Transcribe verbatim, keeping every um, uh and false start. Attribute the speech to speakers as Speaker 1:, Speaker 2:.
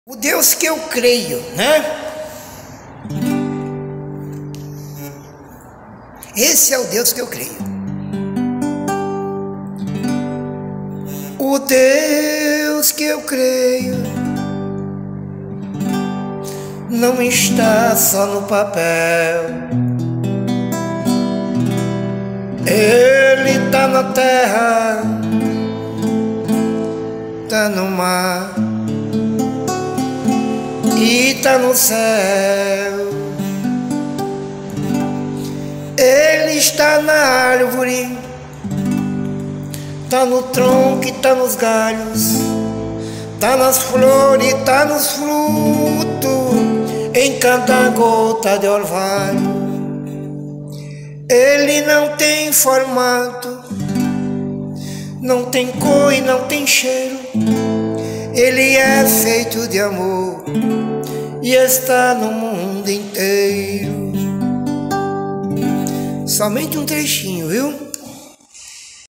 Speaker 1: O Deus que eu creio, né? Esse é o Deus que eu creio. O Deus que eu creio não está só no papel. Ele está na terra, está no mar e está no céu. Ele está na árvore, está no tronco e está nos galhos, está nas flores, está nos frutos, em cada gota de orvalho. Ele não tem formato, não tem cor e não tem cheiro. Ele é feito de amor e está no mundo inteiro. Somente um trechinho, viu?